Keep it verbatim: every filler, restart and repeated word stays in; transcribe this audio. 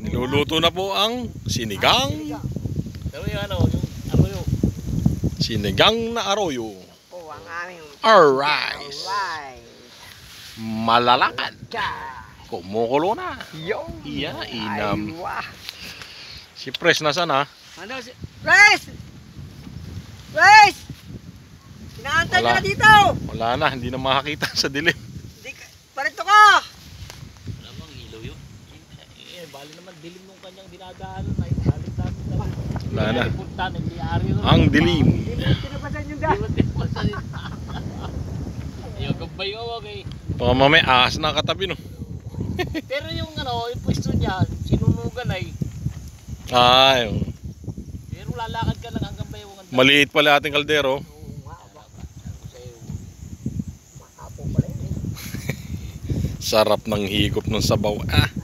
Niluluto na po ang sinigang. Pero yung ano, yung arroyo. Sinigang na arroyo. Po ang aming Alright. alright. Malalakan. Tsa. Kumukulo na. Yo. Iya, inam. Ay, wah. Si Pres na sana. Ano si... Pres! Pres! Inaantay Wala. ka na dito! Wala na, hindi na makakita sa dilim. Di ka... Parito ka! Wala bang ilaw yun? Eh, bali naman dilim nung kanyang dinadaanan ay balik namin naman. Wala na. Punta, nag-iari rin. Ang dilim. Hindi mo tinapasan yung dahil. Di ba din Ayaw, gabay ko, okay. Baka mamaya ahas na katabi, no? Pero yung ano, yung pwesto niya, sinunugan ay, Ay, pero lalakad ka lang hanggang bayawangan. maliit pala ating kaldero. Oo nga, ba? Makapo pala yun eh. Sarap ng higop ng sabaw. Ah.